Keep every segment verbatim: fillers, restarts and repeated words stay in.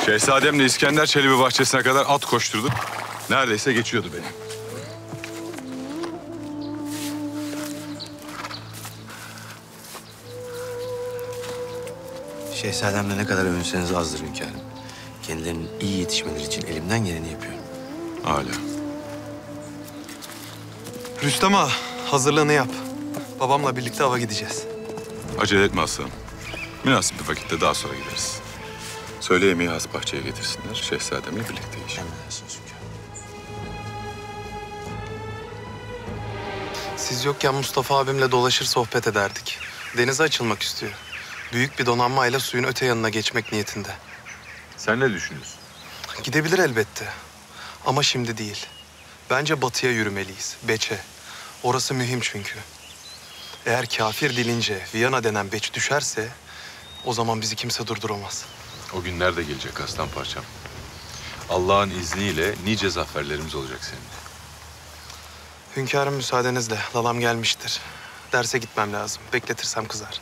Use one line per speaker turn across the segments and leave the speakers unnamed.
Şehzademle İskender Çelebi bahçesine kadar at koşturduk. Neredeyse geçiyordu beni.
Şehzademle ne kadar övünseniz azdır hünkârım. Kendilerinin iyi yetişmeleri için elimden geleni yapıyorum.
Hala.
Rüstem ağa, hazırlığını yap. Babamla birlikte ava gideceğiz.
Acele etme aslanım. Münasip bir vakitte daha sonra gideriz. Söyle yemeği has bahçeye getirsinler. Şehzademle birlikte yiyeceğim.
Emredersiniz hünkârım.
Siz yokken Mustafa abimle dolaşır sohbet ederdik. Denize açılmak istiyor. Büyük bir donanmayla suyun öte yanına geçmek niyetinde.
Sen ne düşünüyorsun?
Gidebilir elbette. Ama şimdi değil. Bence batıya yürümeliyiz. Beç'e. Orası mühim çünkü. Eğer kafir dilince Viyana denen Beç düşerse... o zaman bizi kimse durduramaz.
O günler de gelecek aslan parçam. Allah'ın izniyle nice zaferlerimiz olacak senin.
Hünkârım müsaadenizle. Lalam gelmiştir. Derse gitmem lazım. Bekletirsem kızar.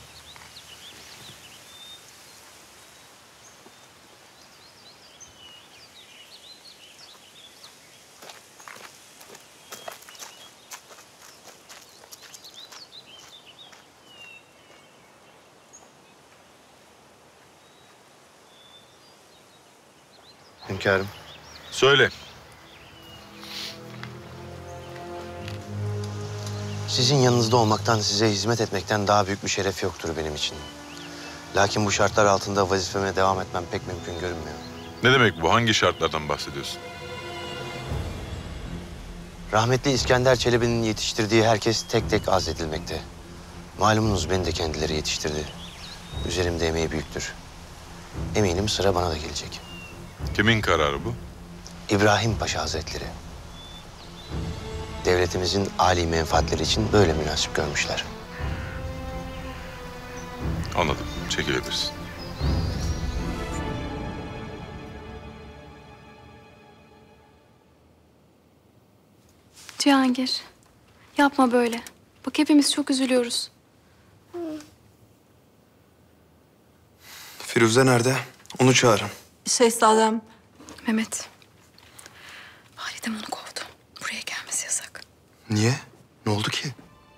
Hünkârım.
Söyle.
Sizin yanınızda olmaktan, size hizmet etmekten daha büyük bir şeref yoktur benim için. Lakin bu şartlar altında vazifeme devam etmem pek mümkün görünmüyor.
Ne demek bu? Hangi şartlardan bahsediyorsun?
Rahmetli İskender Çelebi'nin yetiştirdiği herkes tek tek azledilmekte. Malumunuz beni de kendileri yetiştirdi. Üzerimde emeği büyüktür. Eminim sıra bana da gelecek.
Kimin kararı bu?
İbrahim Paşa Hazretleri. Devletimizin âli menfaatleri için böyle münasip görmüşler.
Anladım. Çekilebilirsin.
Cihangir, yapma böyle. Bak hepimiz çok üzülüyoruz.
Firuze nerede? Onu çağırın.
Şehzadem.
Mehmet, validem onu kovdu. Buraya gelmesi yasak.
Niye? Ne oldu ki?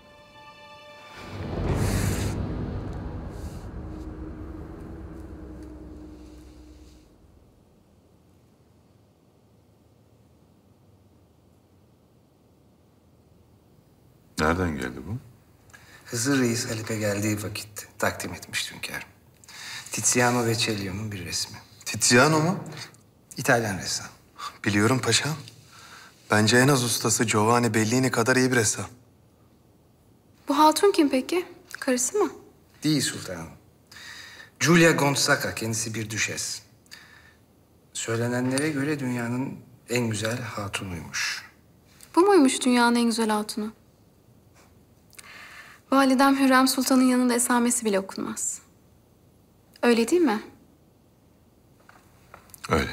Nereden geldi bu?
Hızır Reis Halep'e geldiği vakit takdim etmişti hünkârım. Tiziano ve Cellio'nun bir resmi.
Tiziano mu?
İtalyan ressam.
Biliyorum paşam. Bence en az ustası Giovanni Bellini kadar iyi bir ressam.
Bu hatun kim peki? Karısı mı?
Değil sultanım. Giulia Gonzaga, kendisi bir düşes. Söylenenlere göre dünyanın en güzel hatunuymuş.
Bu muymuş dünyanın en güzel hatunu? Validem Hürrem Sultan'ın yanında esamesi bile okunmaz. Öyle değil mi?
Öyle.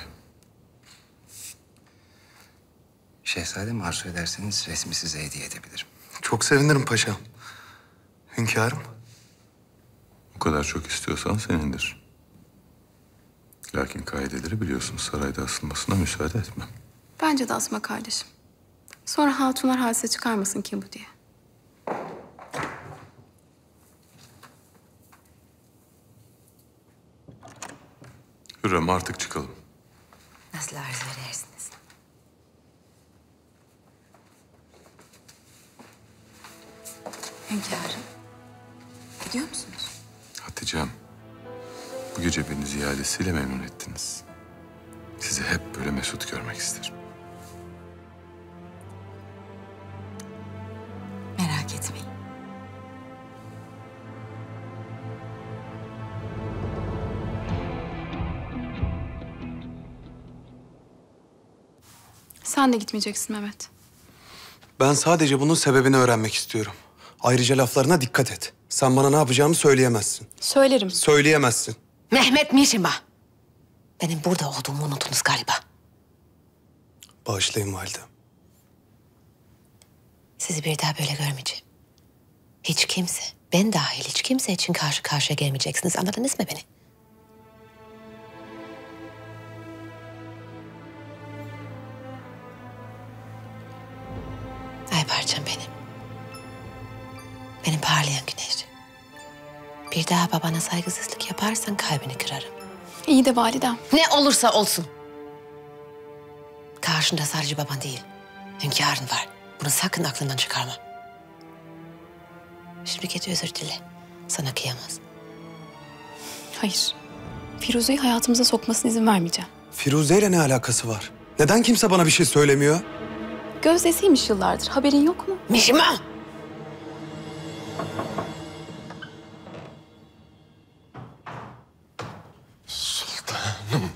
Şehzadem, arzu ederseniz resmi size hediye edebilirim.
Çok sevinirim paşam. Hünkârım.
O kadar çok istiyorsan senindir. Lakin kaideleri biliyorsun. Sarayda asılmasına müsaade etmem.
Bence de asma kardeşim. Sonra hatunlar hadise çıkarmasın kim bu diye.
Hürrem, artık çıkalım.
Nasıl arzu edersiniz?
Hünkârım. Gidiyor musunuz?
Hatice'm, bu gece beni ziyadesiyle memnun ettiniz. Sizi hep böyle mesut görmek isterim.
Merak etmeyin.
Sen de gitmeyeceksin Mehmet.
Ben sadece bunun sebebini öğrenmek istiyorum. Ayrıca laflarına dikkat et. Sen bana ne yapacağımı söyleyemezsin.
Söylerim.
Söyleyemezsin.
Mehmet Mişima. Benim burada olduğumu unuttunuz galiba.
Bağışlayın validem.
Sizi bir daha böyle görmeyeceğim. Hiç kimse, ben dahil hiç kimse için karşı karşıya gelmeyeceksiniz. Anladınız mı beni? daha babana saygısızlık yaparsan kalbini kırarım.
İyi de validem.
Ne olursa olsun. Karşında sadece baban değil, hünkârın var. Bunu sakın aklından çıkarma. Şimdi git özür dile. Sana kıyamaz.
Hayır. Firuze'yi hayatımıza sokmasına izin vermeyeceğim.
Firuze ile ne alakası var? Neden kimse bana bir şey söylemiyor?
Gözdesiymiş yıllardır. Haberin yok mu?
Mihrimah!
Sultanım.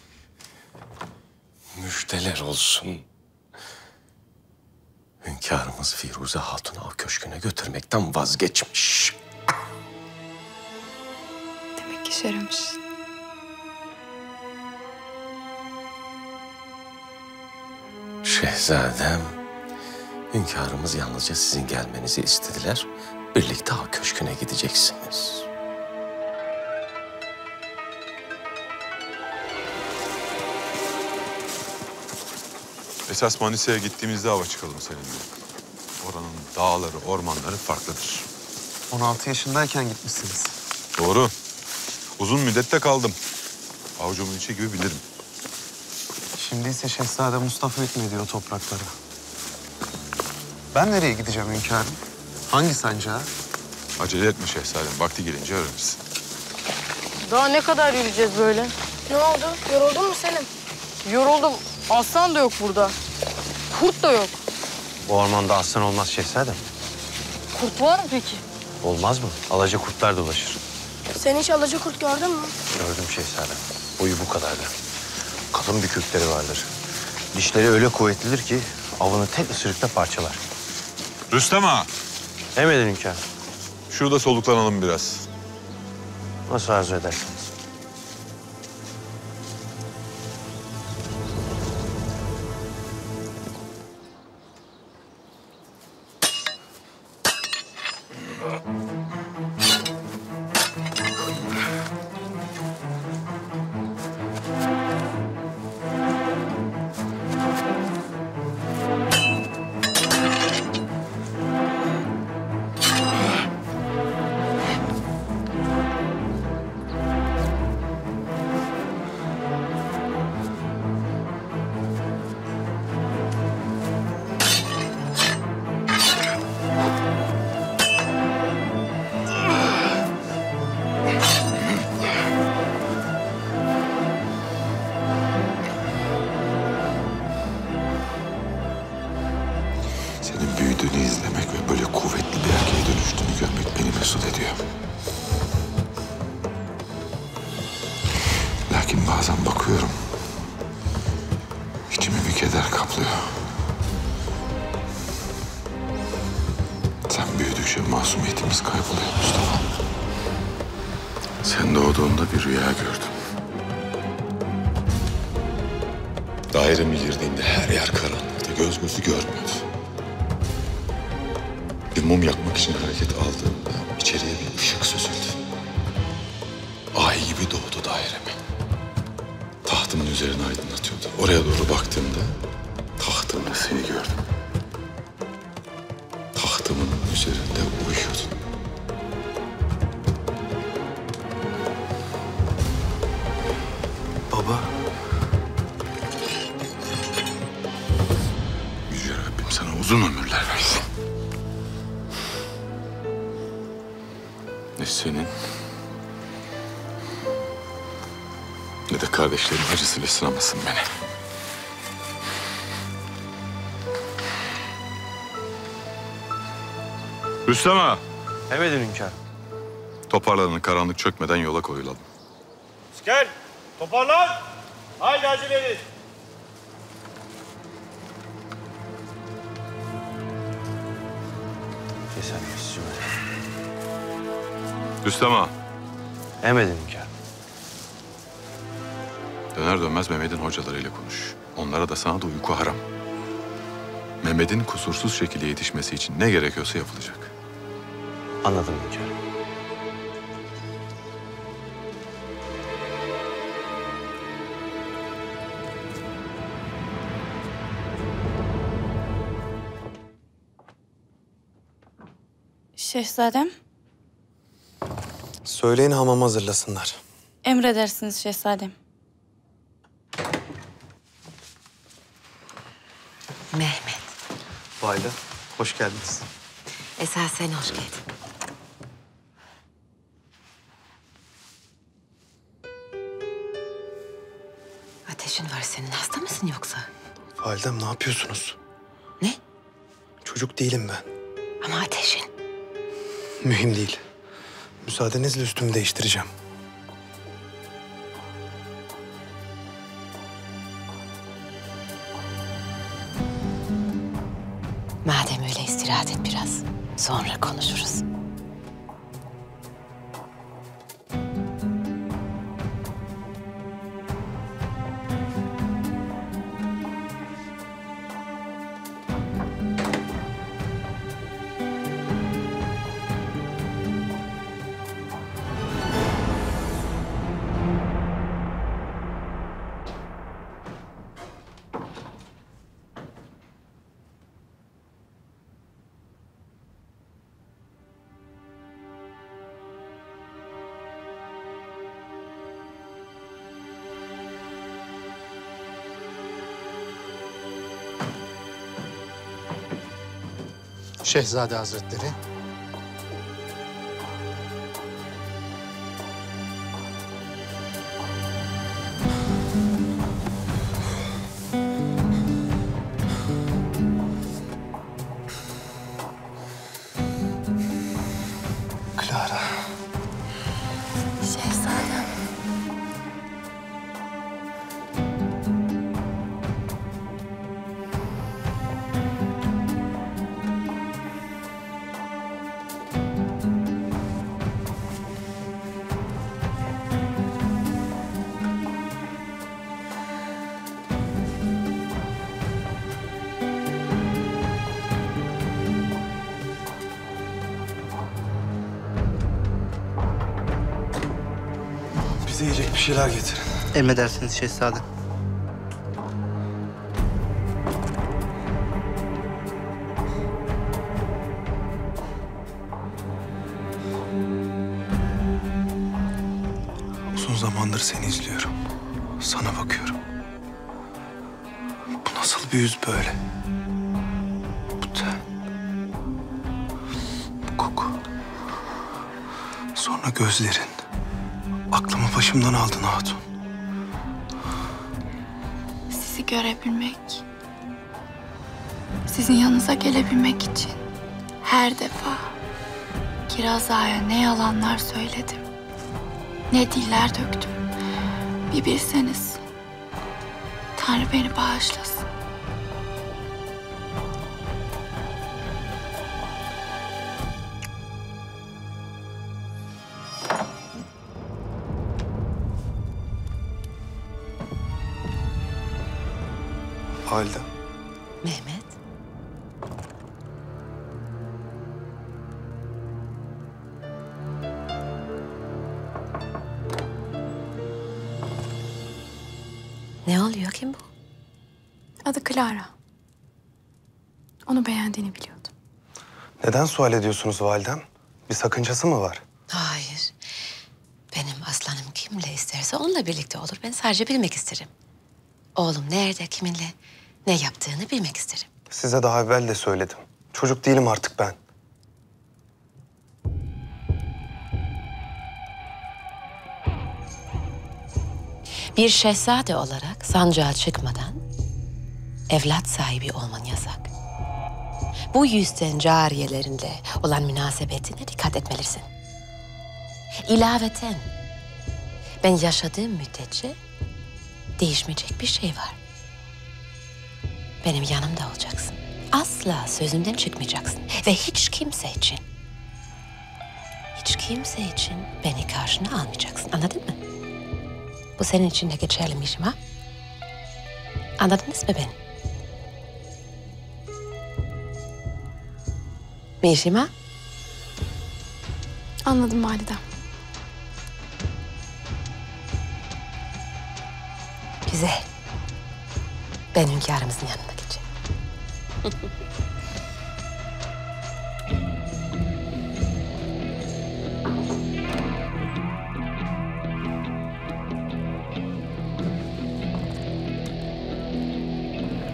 Müjdeler olsun. Hünkârımız Firuze Hatun'u av köşküne götürmekten vazgeçmiş.
Demek ki şeramış.
Şehzadem, hünkârımız yalnızca sizin gelmenizi istediler. Birlikte av köşküne gideceksiniz.
Esas Manisa'ya gittiğimizde hava çıkalım seninle. Oranın dağları, ormanları farklıdır.
on altı yaşındayken gitmişsiniz.
Doğru. Uzun müddette kaldım. Avucumun içi gibi bilirim.
Şimdi ise Şehzade Mustafa hükmediyor topraklara. Ben nereye gideceğim hünkârım? Hangi sancağa?
Acele etme şehzadem. Vakti gelince öğrenirsin.
Daha ne kadar yürüyeceğiz böyle?
Ne oldu? Yoruldun mu Selim?
Yoruldum. Aslan da yok burada. Kurt da yok.
Bu ormanda aslan olmaz şehzadem.
Kurt var mı peki?
Olmaz mı? Alaca kurtlar dolaşır.
Sen hiç alacakurt gördün mü?
Gördüm şehzadem. Boyu bu kadardı. Kalın bir kürkleri vardır. Dişleri öyle kuvvetlidir ki avını tek ısırıkta parçalar.
Rüstem ağa,
Emredin hünkârım.
şurada soluklanalım biraz.
Nasıl arzu edersiniz?
Senin büyüdüğünü izlemek ve böyle kuvvetli bir erkeğe dönüştüğünü görmek beni mesut ediyor. Lakin bazen bakıyorum, içimi bir keder kaplıyor. Sen büyüdükçe masumiyetimiz kayboluyor Mustafa. Sen doğduğunda bir rüya gördüm. Daireme girdiğinde her yer karanlıktı, göz gözü görmüyordu. Bir mum yakmak için hareket aldığımda içeriye bir ışık süzüldü. Ay gibi doğdu daireme. Tahtımın üzerini aydınlatıyordu. Oraya doğru baktığımda tahtımda seni gördüm. Tahtımın üzerinde uyuyordun.
Baba.
Yüce Rabbim sana uzun ömürler versin. Ne senin ne de kardeşlerin acısıyla sınamasın beni.
Rüstem ağa,
Emredin hünkârım.
toparlanın, karanlık çökmeden yola koyulalım.
Gel, toparlan. Haydi acele edin.
Keser misin?
Rüstem ağa,
Emredin hünkârım.
Döner dönmez Mehmet'in hocalarıyla konuş. Onlara da sana da uyku haram. Mehmet'in kusursuz şekilde yetişmesi için ne gerekiyorsa yapılacak.
Anladım hünkârım.
Şehzadem.
Söyleyin hamam hazırlasınlar.
Emredersiniz şehzadem.
Mehmet.
Valide, hoş geldiniz.
Esas sen hoş geldin. Ateşin var senin. Hasta mısın yoksa?
Validem ne yapıyorsunuz?
Ne?
Çocuk değilim ben.
Ama ateşin.
Mühim değil. Müsaadenizle üstümü değiştireceğim.
Madem öyle istirahat et biraz. Sonra konuşuruz.
Şehzade Hazretleri.
Clara.
Şehzadem.
Bize yiyecek bir şeyler getirin.
Emredersiniz şehzadem.
Uzun zamandır seni izliyorum. Sana bakıyorum. Bu nasıl bir yüz böyle? Bu ten. Bu koku. Sonra gözlerin. Aklımı başımdan aldın hatun.
Sizi görebilmek, sizin yanınıza gelebilmek için her defa Kiraz Ağa'ya ne yalanlar söyledim, ne diller döktüm. Bir bilseniz, Tanrı beni bağışlasın.
Validem.
Mehmet. Ne oluyor? Kim bu?
Adı Clara. Onu beğendiğini biliyordum.
Neden sual ediyorsunuz validem? Bir sakıncası mı var?
Hayır. Benim aslanım kimle isterse onunla birlikte olur. Ben sadece bilmek isterim. Oğlum nerede, kiminle, ne yaptığını bilmek isterim.
Size daha evvel de söyledim. Çocuk değilim artık ben.
Bir şehzade olarak sancağa çıkmadan evlat sahibi olman yasak. Bu yüzden cariyelerinle olan münasebetine dikkat etmelisin. İlaveten ben yaşadığım müddetçe değişmeyecek bir şey var. Benim yanımda olacaksın. Asla sözümden çıkmayacaksın. Ve hiç kimse için, hiç kimse için beni karşına almayacaksın. Anladın mı? Bu senin için de geçerli Mişim ha? Anladınız mı beni? Mişim ha?
Anladım validem.
Güzel. Ben hünkârımızın yanına geçeyim.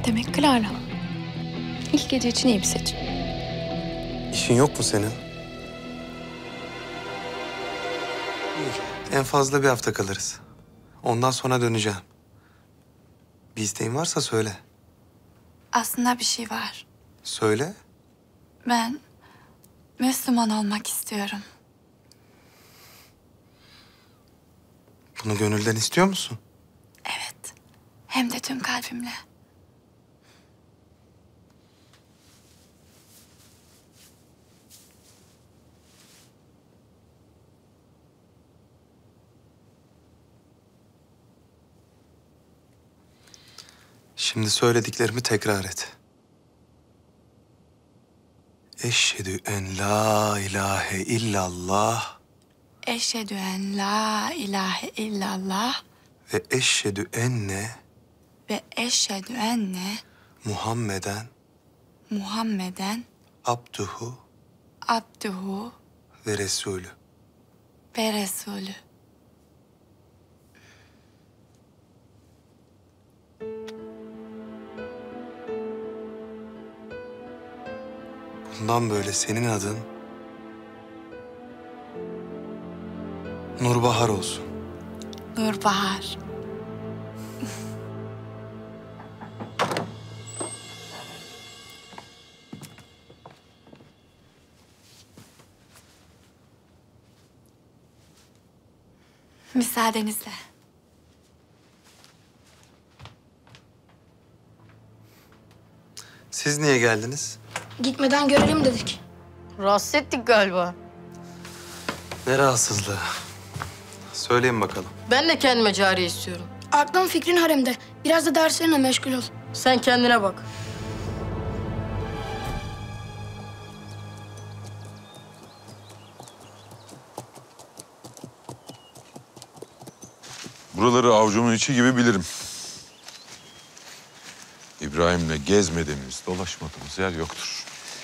Demek Clara. İlk gece için iyi bir seçim.
İşin yok mu senin? En fazla bir hafta kalırız. Ondan sonra döneceğim. Bir isteğin varsa söyle.
Aslında bir şey var.
Söyle.
Ben Müslüman olmak istiyorum.
Bunu gönülden istiyor musun?
Evet. Hem de tüm kalbimle.
Şimdi söylediklerimi tekrar et. Eşhedü en la ilahe illallah
Eşhedü en la ilahe illallah
ve eşhedü enne
ve eşhedü enne
Muhammeden
Muhammeden
abduhu
abduhu
ve resulü.
ve Resulü.
Bundan böyle senin adın Nurbahar olsun.
Nurbahar. Müsaadenizle.
Siz niye geldiniz?
Gitmeden görelim dedik.
Rahatsız ettik galiba.
Ne rahatsızlığı? Söyleyin bakalım.
Ben de kendime cariye istiyorum.
Aklın fikrin haremde. Biraz da derslerinle meşgul ol.
Sen kendine bak.
Buraları avucumun içi gibi bilirim. İbrahim'le gezmediğimiz, dolaşmadığımız yer yoktur.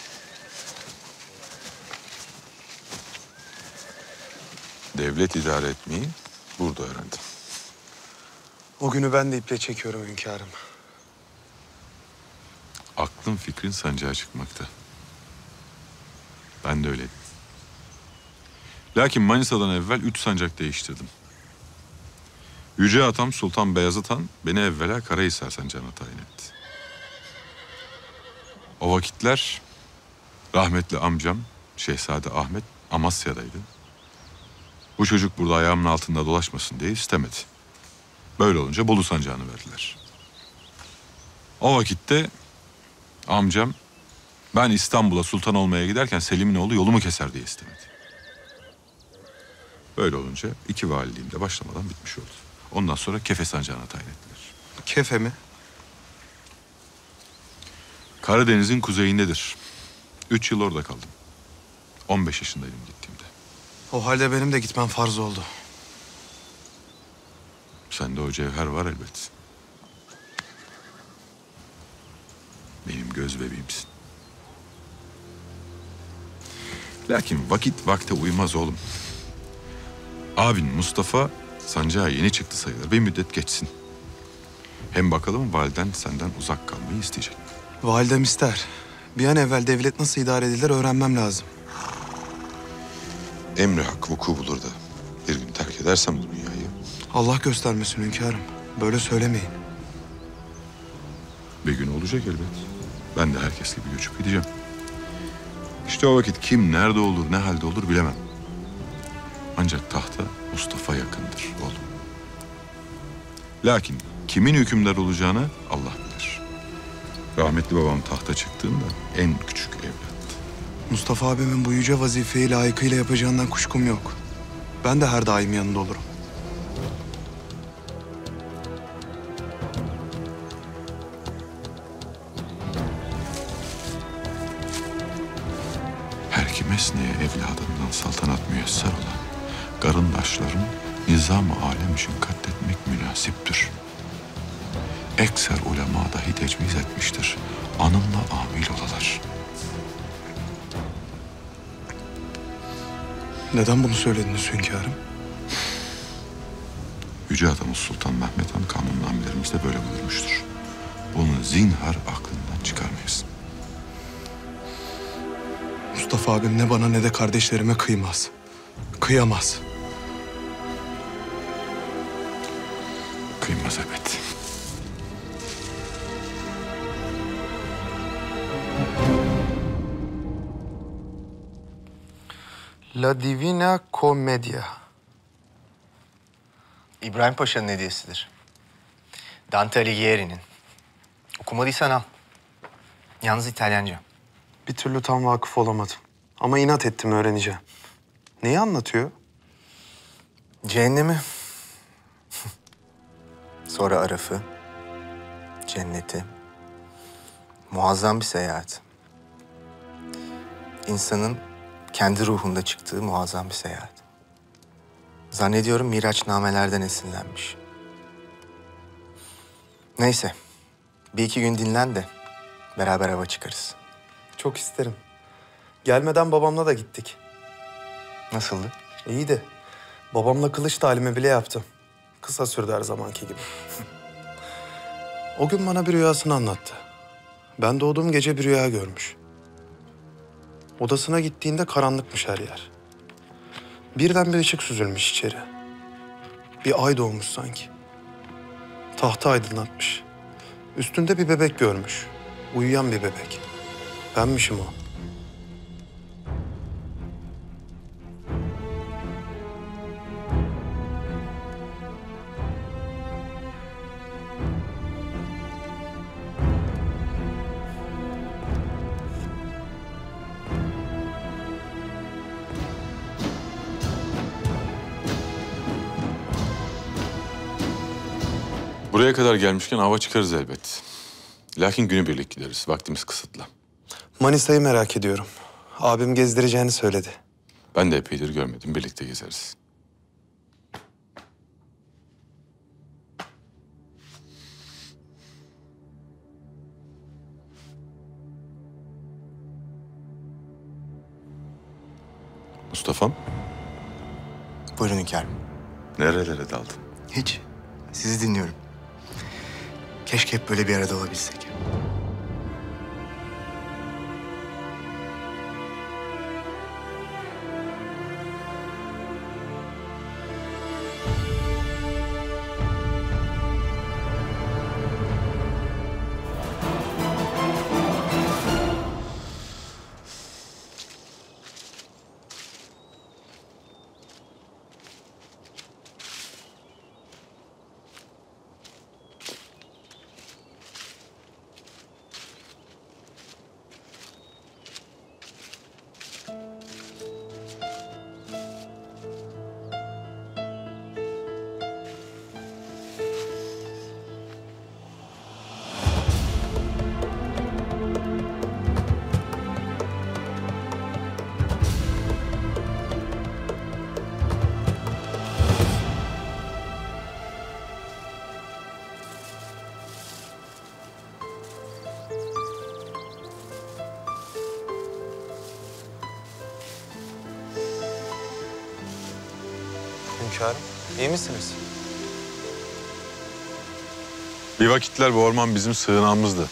Devlet idare etmeyi burada öğrendim.
O günü ben de iple çekiyorum hünkârım.
Aklın fikrin sancağa çıkmakta. Ben de öyleydim. Lakin Manisa'dan evvel üç sancak değiştirdim. Yüce Atam Sultan Beyazıt Han beni evvela Karahisar sancağına tayin etti. O vakitler rahmetli amcam Şehzade Ahmet Amasya'daydı. Bu çocuk burada ayağımın altında dolaşmasın diye istemedi. Böyle olunca Bolu sancağını verdiler. O vakitte amcam ben İstanbul'a sultan olmaya giderken Selim'in oğlu yolumu keser diye istemedi. Böyle olunca iki valiliğim de başlamadan bitmiş oldu. Ondan sonra Kefe sancağına tayin ettiler.
Kefe mi?
Karadeniz'in kuzeyindedir. Üç yıl orada kaldım. On beş yaşındaydım gittiğimde.
O halde benim de gitmem farz oldu.
Sende o cevher var elbet. Benim göz bebeğimsin. Lakin vakit vakte uymaz oğlum. Abin Mustafa sancağa yeni çıktı sayılır. Bir müddet geçsin. Hem bakalım validen senden uzak kalmayı isteyecek.
Validem ister. Bir an evvel devlet nasıl idare edilir öğrenmem lazım.
Emri hak vuku bulur da bir gün terk edersem bu dünyayı.
Allah göstermesin hünkârım. Böyle söylemeyin.
Bir gün olacak elbet. Ben de herkes gibi göçüp gideceğim. İşte o vakit kim nerede olur, ne halde olur bilemem. Ancak tahta Mustafa yakındır oğlum. Lakin kimin hükümdar olacağını Allah bilir. Rahmetli babam tahta çıktığında en küçük evlattı.
Mustafa abimin bu yüce vazifeyi layıkıyla yapacağından kuşkum yok. Ben de her daim yanında olurum.
Her ki mesneye evladından saltanat müyesser olan garındaşların nizam-ı alem için katletmek münasiptir. Ekser ulema dahi tecviz etmiştir. Anımla amil olalar.
Neden bunu söylediniz hünkârım?
Yüce Adamız Sultan Mehmet Han kanunnamelerimize böyle buyurmuştur. Bunu zinhar aklından çıkarmayasın.
Mustafa abim ne bana ne de kardeşlerime kıymaz. Kıyamaz.
Kıymaz elbet.
La Divina Commedia.
İbrahim Paşa'nın hediyesidir. Dante Alighieri'nin. Okumadıysan al. Yalnız İtalyanca.
Bir türlü tam vakıf olamadım. Ama inat ettim, öğreneceğim. Neyi anlatıyor?
Cehennemi. Sonra Araf'ı. Cenneti. Muazzam bir seyahat. İnsanın kendi ruhunda çıktığı muazzam bir seyahat. Zannediyorum Miraçnamelerden esinlenmiş. Neyse. Bir iki gün dinlen de beraber hava çıkarız.
Çok isterim. Gelmeden babamla da gittik.
Nasıldı?
İyiydi. Babamla kılıç talimi bile yaptım. Kısa sürdü her zamanki gibi. O gün bana bir rüyasını anlattı. Ben doğduğum gece bir rüya görmüş. Odasına gittiğinde karanlıkmış her yer. Birden bir ışık süzülmüş içeri. Bir ay doğmuş sanki. Tahtı aydınlatmış. Üstünde bir bebek görmüş. Uyuyan bir bebek. Benmişim o.
Buraya kadar gelmişken hava çıkarız elbet. Lakin günübirlik gideriz. Vaktimiz kısıtlı.
Manisa'yı merak ediyorum. Abim gezdireceğini söyledi.
Ben de epeydir görmedim. Birlikte gezeriz. Mustafa'm.
Buyurun hünkârım.
Nerelere daldın?
Hiç. Sizi dinliyorum. Keşke hep böyle bir arada olabilsek.
Hünkârım, iyi misiniz?
Bir vakitler bu orman bizim sığınağımızdı.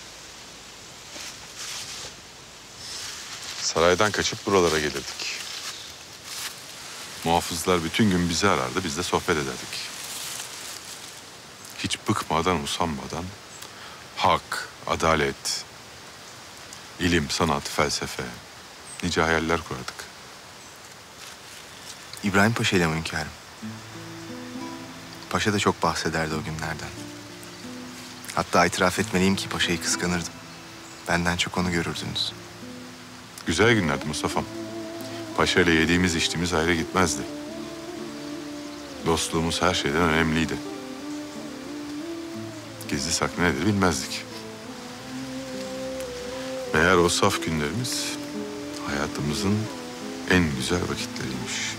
Saraydan kaçıp buralara gelirdik. Muhafızlar bütün gün bizi arardı, biz de sohbet ederdik. Hiç bıkmadan, usanmadan hak, adalet, ilim, sanat, felsefe, nice hayaller kurardık.
İbrahim Paşa ile mi hünkârım? Paşa da çok bahsederdi o günlerden. Hatta itiraf etmeliyim ki paşayı kıskanırdım. Benden çok onu görürdünüz.
Güzel günlerdi Mustafa'm. Paşa ile yediğimiz içtiğimiz ayrı gitmezdi. Dostluğumuz her şeyden önemliydi. Gizli saklı nedir bilmezdik. Meğer o saf günlerimiz hayatımızın en güzel vakitleriymiş.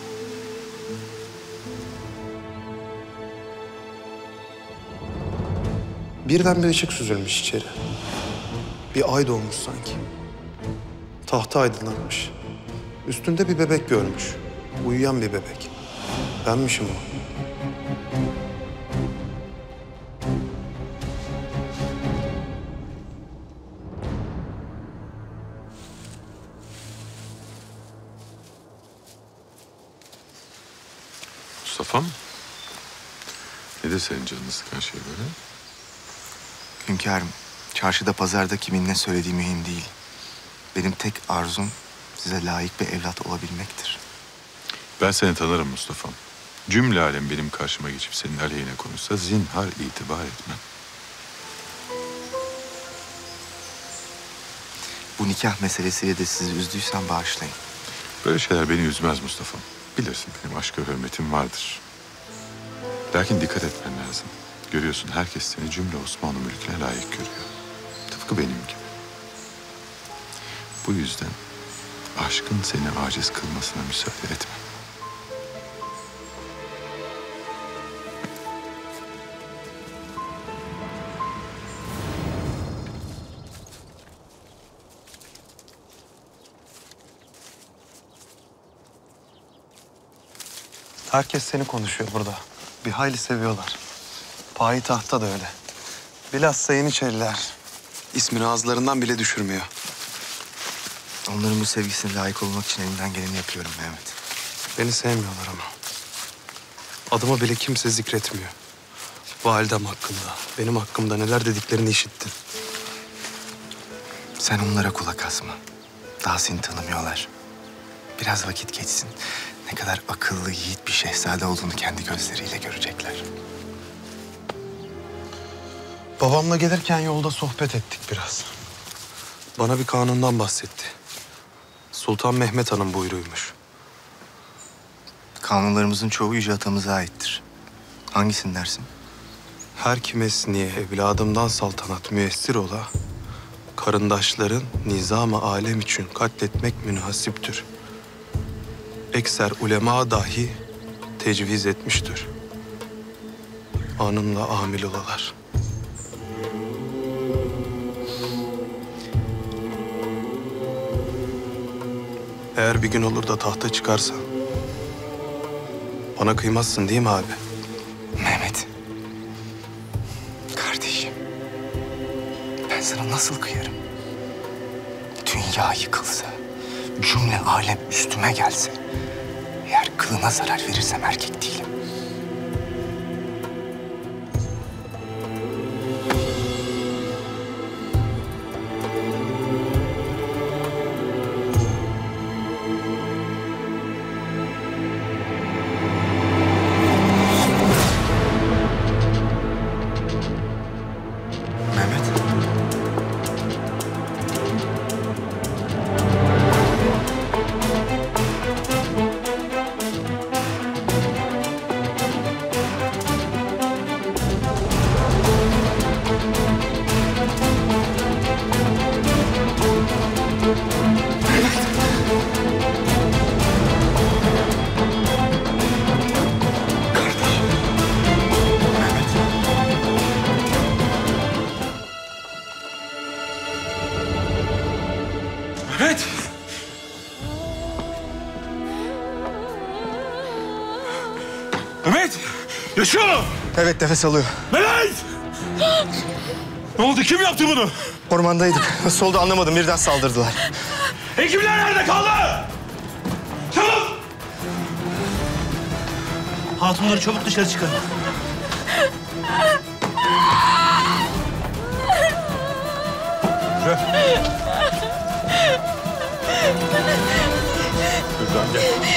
Birden bir ışık süzülmüş içeri. Bir ay doğmuş sanki. Tahtı aydınlatmış. Üstünde bir bebek görmüş. Uyuyan bir bebek. Benmişim o.
Mustafa'm. Nedir senin canını sıkan şey böyle?
Hünkârım, çarşıda pazarda kimin ne söylediği mühim değil. Benim tek arzum size layık bir evlat olabilmektir.
Ben seni tanırım Mustafa'm. Cümle alem benim karşıma geçip senin aleyhine konuşsa zinhar itibar etmem.
Bu nikah meselesiyle de sizi üzdüysem bağışlayın.
Böyle şeyler beni üzmez Mustafa'm. Bilirsin benim aşka hürmetim vardır. Lakin dikkat etmen lazım. Görüyorsun herkes seni cümle Osmanlı mülküne layık görüyor. Tıpkı benim gibi. Bu yüzden aşkın seni aciz kılmasına müsaade etme.
Herkes seni konuşuyor burada. Bir hayli seviyorlar. Payitahtta da öyle. Bilhassa Yeniçeriler. İsmini ağızlarından bile düşürmüyor.
Onların bu sevgisine layık olmak için elimden geleni yapıyorum Mehmet.
Beni sevmiyorlar ama. Adımı bile kimse zikretmiyor. Validem hakkında, benim hakkımda neler dediklerini işittin.
Sen onlara kulak asma. Daha seni tanımıyorlar. Biraz vakit geçsin. Ne kadar akıllı, yiğit bir şehzade olduğunu kendi gözleriyle görecekler.
Babamla gelirken yolda sohbet ettik biraz. Bana bir kanundan bahsetti. Sultan Mehmet Han'ın buyruymuş.
Kanunlarımızın çoğu Yüce Atamıza aittir. Hangisini dersin?
Her kimesniye evladımdan saltanat müessir ola, karındaşların nizam-ı alem için katletmek münhasiptür. Ekser ulema dahi tecviz etmiştir. Anımla amil olalar. Eğer bir gün olur da tahta çıkarsan, bana kıymazsın değil mi abi?
Mehmet. Kardeşim. Ben sana nasıl kıyarım? Dünya yıkılsa, cümle alem üstüme gelse, eğer kılına zarar verirsem erkek değilim.
Mehmet! Mehmet! Yaşıyor mu?
Evet, nefes alıyor.
Mehmet! Ne oldu? Kim yaptı bunu?
Ormandaydık. Nasıl oldu anlamadım. Birden saldırdılar.
Hekimler nerede kaldı? Çabuk!
Hatunları çabuk dışarı çıkarın.
Hürrem gel.